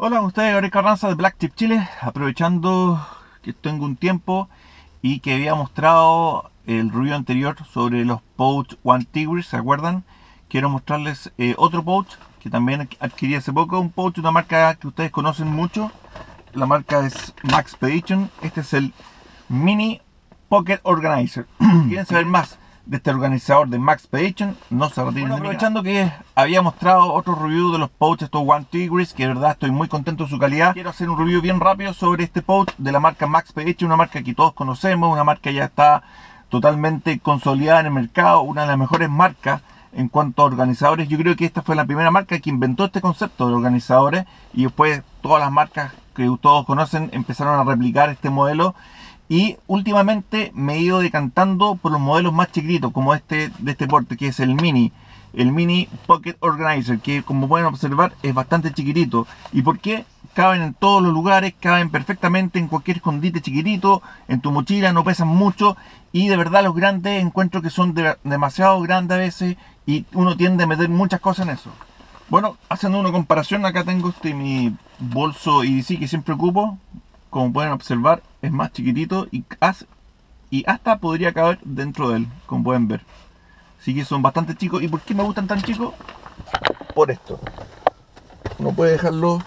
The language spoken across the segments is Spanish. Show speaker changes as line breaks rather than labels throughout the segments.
Hola, con ustedes Gabriel Carranza de Black Chip Chile, aprovechando que tengo un tiempo y que había mostrado el review anterior sobre los pouch One Tigris, ¿se acuerdan? Quiero mostrarles otro pouch que también adquirí hace poco, un pouch de una marca que ustedes conocen mucho. La marca es Maxpedition. Este es el Mini Pocket Organizer. Si quieren saber más de este organizador de Maxpedition, no se retiren. Bueno, aprovechando que había mostrado otro review de los pouches, estos One Tigris, que de verdad estoy muy contento de su calidad, quiero hacer un review bien rápido sobre este pouch de la marca Maxpedition, una marca que todos conocemos, una marca que ya está totalmente consolidada en el mercado, una de las mejores marcas en cuanto a organizadores. Yo creo que esta fue la primera marca que inventó este concepto de organizadores, y después todas las marcas que todos conocen empezaron a replicar este modelo. Y últimamente me he ido decantando por los modelos más chiquitos, como este de este porte, que es el Mini Pocket Organizer, que como pueden observar es bastante chiquitito. ¿Y por qué? Caben en todos los lugares, caben perfectamente en cualquier escondite chiquitito, en tu mochila, no pesan mucho. Y de verdad los grandes encuentro que son demasiado grandes a veces, y uno tiende a meter muchas cosas en eso. Bueno, haciendo una comparación, acá tengo mi bolso EDC que siempre ocupo. Como pueden observar, es más chiquitito y hasta podría caber dentro de él, como pueden ver. Así que son bastante chicos. ¿Y por qué me gustan tan chicos? Por esto. Uno puede dejarlo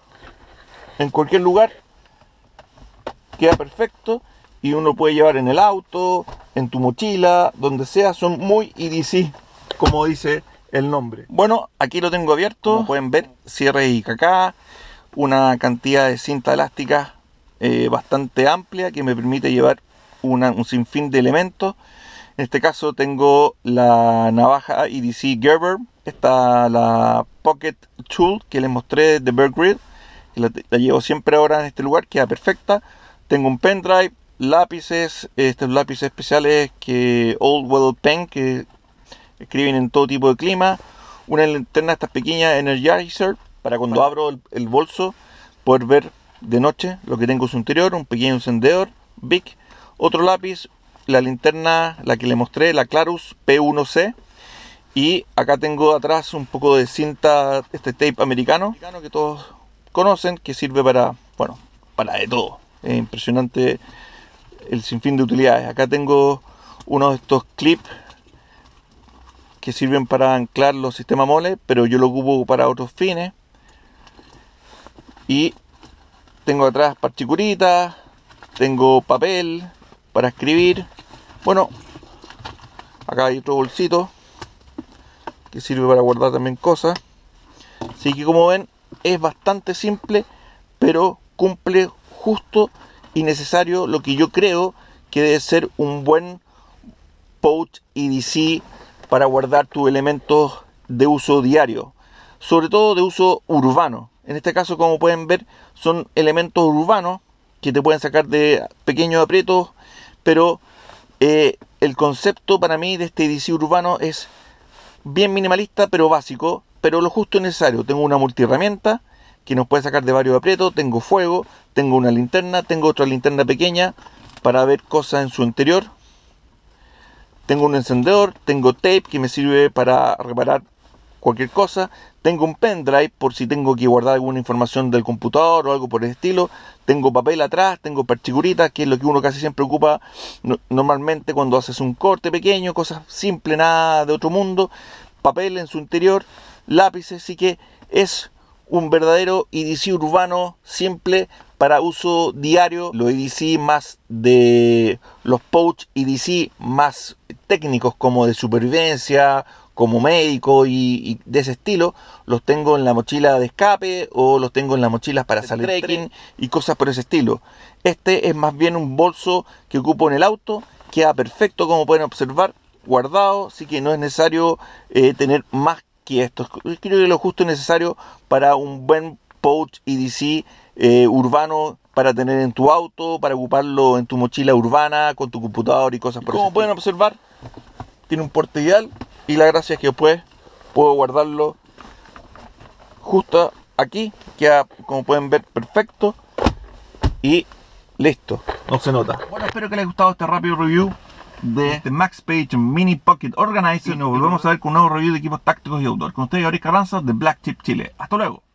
en cualquier lugar, queda perfecto, y uno puede llevar en el auto, en tu mochila, donde sea. Son muy EDC, como dice el nombre. Bueno, aquí lo tengo abierto, como pueden ver, cierre y caca, una cantidad de cinta elástica bastante amplia que me permite llevar un sinfín de elementos. En este caso tengo la navaja EDC Gerber, la Pocket Tool que les mostré de Bear Grylls, que la llevo siempre ahora en este lugar, queda perfecta. Tengo un pendrive, lápices, estos lápices especiales que Old Well Pen, que escriben en todo tipo de clima. Una linterna, estas pequeñas Energizer, para cuando abro el bolso poder ver de noche lo que tengo en su interior. Un pequeño encendedor Bic, otro lápiz, la linterna, la que le mostré, la Clarus P1C, y acá tengo atrás un poco de cinta, este tape americano que todos conocen, que sirve para, bueno, para de todo. Es impresionante el sinfín de utilidades. Acá tengo uno de estos clips que sirven para anclar los sistemas mole, pero yo lo ocupo para otros fines. Y tengo atrás parchicuritas, tengo papel para escribir. Bueno, acá hay otro bolsito que sirve para guardar también cosas. Así que, como ven, es bastante simple, pero cumple justo y necesario lo que yo creo que debe ser un buen pouch EDC para guardar tus elementos de uso diario, sobre todo de uso urbano. En este caso, como pueden ver, son elementos urbanos que te pueden sacar de pequeños aprietos, pero el concepto para mí de este EDC urbano es bien minimalista, pero básico, pero lo justo y necesario. Tengo una multiherramienta que nos puede sacar de varios aprietos, tengo fuego, tengo una linterna, tengo otra linterna pequeña para ver cosas en su interior, tengo un encendedor, tengo tape que me sirve para reparar cualquier cosa, tengo un pendrive por si tengo que guardar alguna información del computador o algo por el estilo, tengo papel atrás, tengo parchicuritas, que es lo que uno casi siempre ocupa normalmente cuando haces un corte pequeño, cosas simples, nada de otro mundo, papel en su interior, lápices. Así que es un verdadero EDC urbano simple para uso diario. Los EDC más de los pouch EDC más técnicos, como de supervivencia, como médico y de ese estilo, los tengo en la mochila de escape, o los tengo en las mochilas para salir trekking y cosas por ese estilo. Este es más bien un bolso que ocupo en el auto, queda perfecto, como pueden observar, guardado, así que no es necesario tener más que esto. Creo que lo justo y necesario para un buen pouch EDC urbano, para tener en tu auto, para ocuparlo en tu mochila urbana, con tu computador y cosas por eso. Como pueden observar, tiene un porte ideal, y la gracia es que después puedo guardarlo justo aquí, queda, como pueden ver, perfecto y listo, no se nota. Bueno, espero que les haya gustado este rápido review de este Maxpedition Mini Pocket Organizer. Nos volvemos a ver con un nuevo review de equipos tácticos y outdoor. Con ustedes, Gabriel Carranza de Black Chip Chile. Hasta luego.